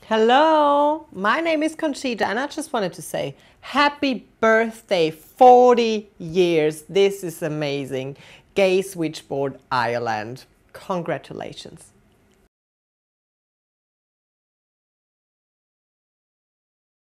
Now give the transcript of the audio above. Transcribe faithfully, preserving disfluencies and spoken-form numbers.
Hello, my name is Conchita and I just wanted to say happy birthday, forty years. This is amazing. Gay Switchboard Ireland. Congratulations.